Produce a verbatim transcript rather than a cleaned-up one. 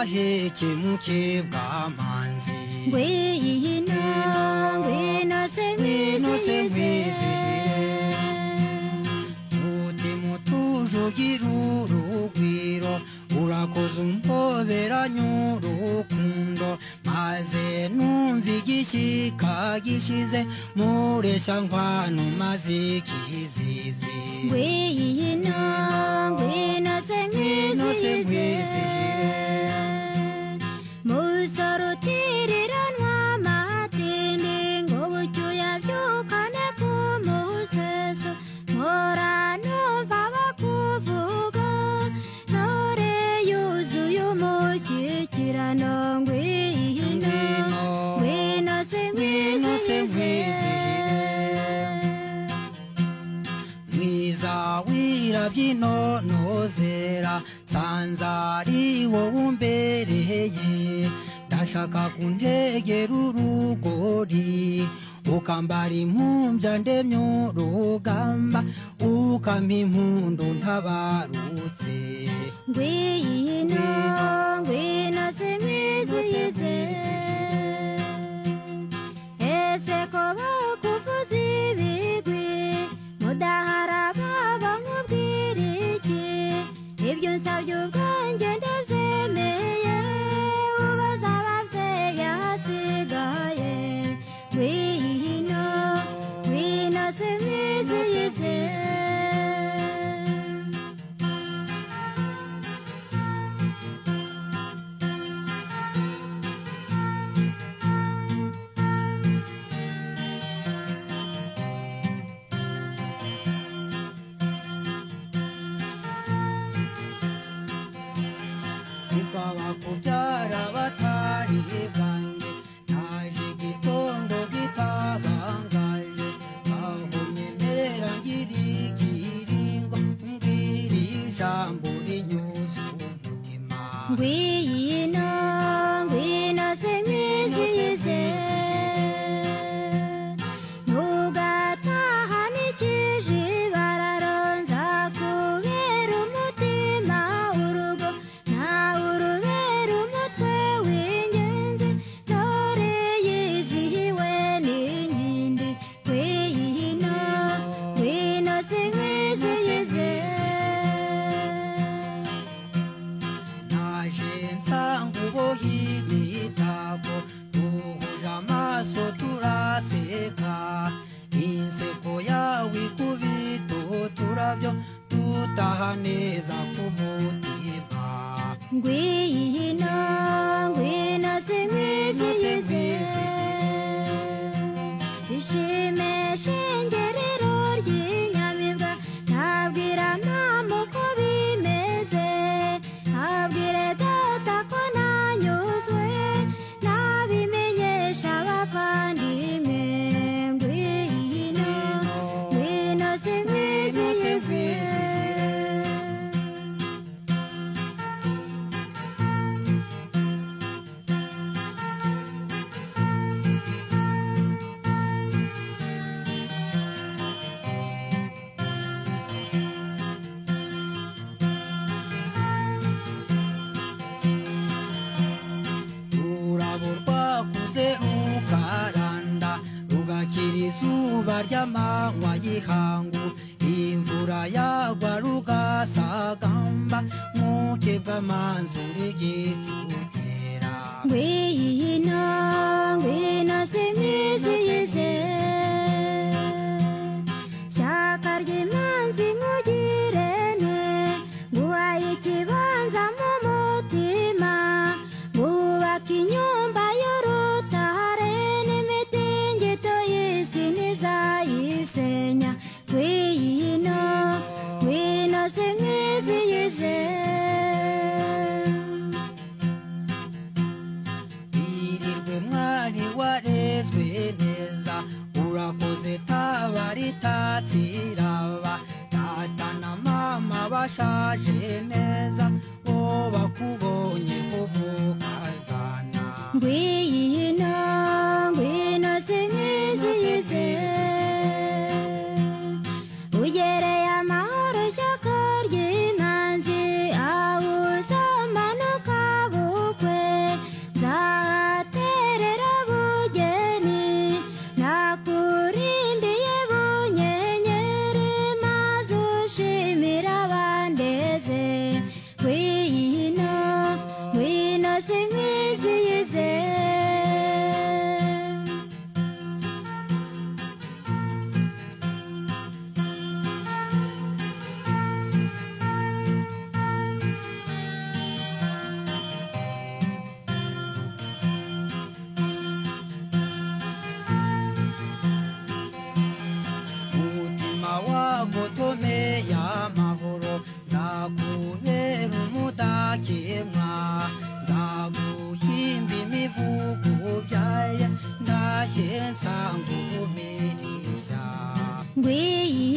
gaheke mukebwamanzi ngwino ngwino se mwizihire mutima utuje ugira urugwiro urakoze umpoberanya urukundo maze numva igishyika gishize mureshya nkwano maze ikizizi ngwino ngwino se mwizihire musoro utiriranwa amatindi ngo bucyuya byukane ku museso mpora numva bakuvuga ntore yuzuye umushyikirano ngwino ngwino se mwizihire mwiza wirabyinonozera sanzari wowe umbereye ndashaka kuntegera urugori ukambara impumbya ndemye urugamba ukampa impundu ntabarutse ngwino ngwino se mwizihize ese ko bakuvuza ibigwi mudahara baba nkubwira iki ibyo nsabye ubwanjye ndabyemeye ubaza ababyeyi ahasigaye ngwino ngwino se mwizihize kubyara batari bwanjye naje igitondo gitabangaje aho nyemerera ngira ikiringo mbwira ijambo rinyuze umutima ngwino ngwino se mwizihize ntugataha n'ikijibararo nzakubera umutima urugo nawe urubera umutwe w'ingenzi ntore yizihiwe n'inkindi ngwino ngwino se mwizihize naje nsanga uboha imitako duhuje amaso turaseka inseko yawe ikubita uturabyo dutaha neza ku mutima ngwino ngwino se mwizihize ishime shengerero ry'inyamibwa ntabwira mama uko bimeze ntabwire data ko nanyuzwe nabimenyesha abavandimwe ngwino ngwino se mwizihize urabo rwakuze rukaranda rugakira izuba ry'amanywa y'ihangu imvura yagwa rugasagamba nk'uke bw'amanzu rigicukera ngwino ngwino se mwizihize shyaka ry'imanzi nkugirene nguhaye ikibanza mu mutima ngubaka inyumba y'urutare n'imitingito y'isi ntizayisenya ngwino ngwino se mwizihize birirwe mwari warezwe neza urakoze taba ritatsiraba data na mama bashaje neza bo bakubonye kubukazana ngwino ngwino se mwizihize ugereye amahoro shyaka ry'imanzi aho uzamanuka bukwe makemwa nzaguhimba imivugo byaye ndashye nsanga uvumirisha ngwiyi